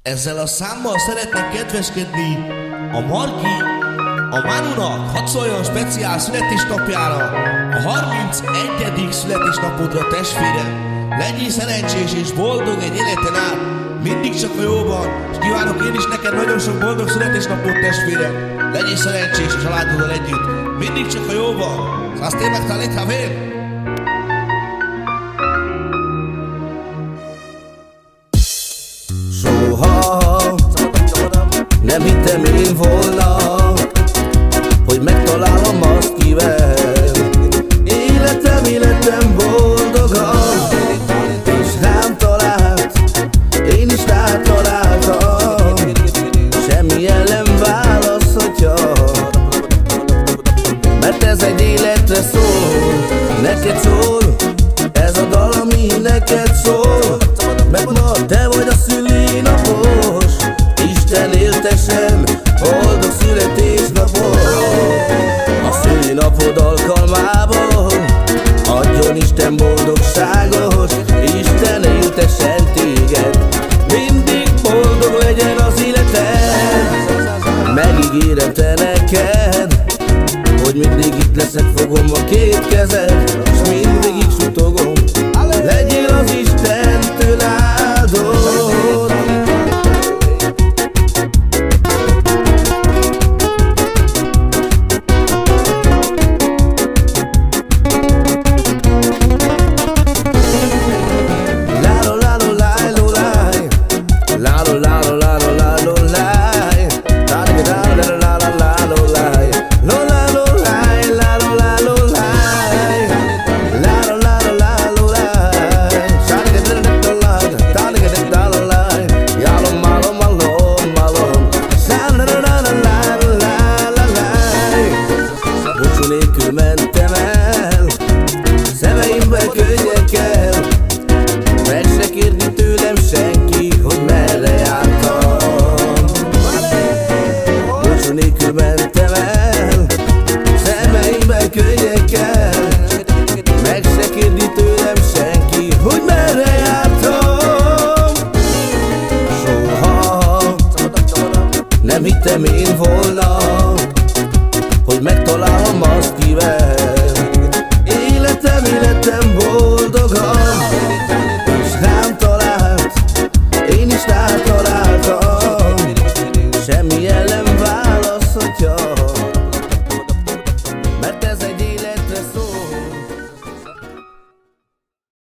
Ezzel a számmal szeretnék kedveskedni a Margi, a Mánunak, hadd szóljon speciál születésnapjára, a 31. születésnapodra, testvérem. Legyél szerencsés és boldog egy életen át, mindig csak a jóban, és kívánok én is neked nagyon sok boldog születésnapot, testvérem. Legyél szerencsés a családoddal együtt, mindig csak a jóban. Azt én megtalít, ha vén? Soha nem hittem én volna, hogy megtalálom azt, kivel életem boldogan. És rám talált, én is rátaláltam, semmilyen nem választhatja, mert ez egy életre szól, neked szól, ez a dal, ami neked szól. Mert ma te vagy a szülinapos, Isten éltesen, boldog születésnapot. A szülinapod alkalmából adjon Isten boldogságos, Isten éltesen téged, mindig boldog legyen az életed. Megígérem te neked, hogy mindig itt leszek, fogom a két kezed, és mindig így sutogom, legyél az Istentől áldott. Lálo, lálo, lálo, láj, lálo, lálo, lálo, láj.